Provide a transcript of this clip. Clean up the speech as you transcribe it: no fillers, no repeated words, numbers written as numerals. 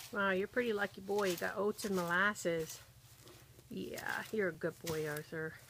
Wow, you're a pretty lucky boy. You got oats and molasses. Yeah, you're a good boy, Arthur.